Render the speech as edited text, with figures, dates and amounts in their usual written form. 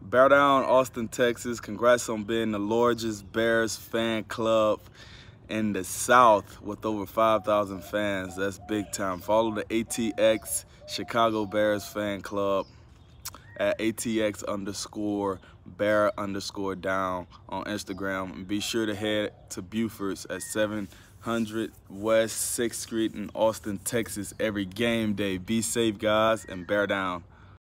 Bear down, Austin, Texas. Congrats on being the largest Bears fan club in the South with over 5,000 fans. That's big time. Follow the ATX Chicago Bears fan club at ATX_Bear_down on Instagram. And be sure to head to Buford's at 700 West 6th Street in Austin, Texas every game day. Be safe, guys, and bear down.